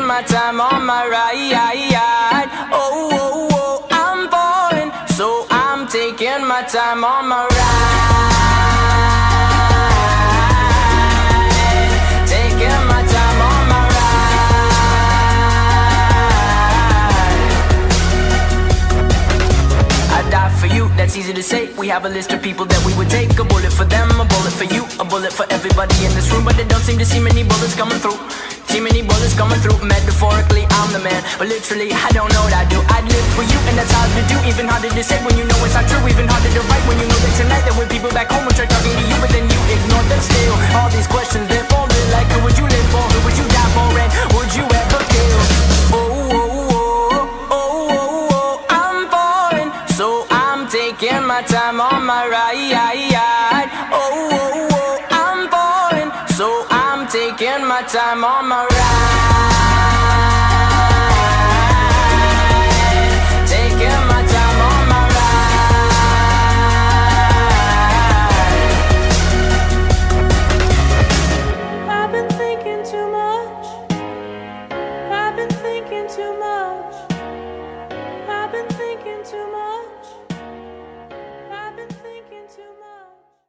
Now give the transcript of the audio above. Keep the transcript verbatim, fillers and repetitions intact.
taking my time on my ride. Oh, oh, oh, I'm falling, so I'm taking my time on my ride. Taking my time on my ride. I die for you, that's easy to say. We have a list of people that we would take. A bullet for them, a bullet for you, a bullet for everybody in this room. But they don't seem to see many bullets coming through. See many bullets coming through. Metaphorically, I'm the man, but literally, I don't know what I do. I'd live for you, and that's hard to do. Even harder to say when you know it's not true. Even harder to write when you know that tonight there were people back home who tried talking to you, but then you ignored them still. All these questions, they're falling like, who would you live for? Who would you die for? And would you ever kill? Oh, oh, oh, oh, oh, oh, I'm falling, so I'm taking my time on my ride. Oh, oh, oh, I'm falling, so I'm taking my time on my ride.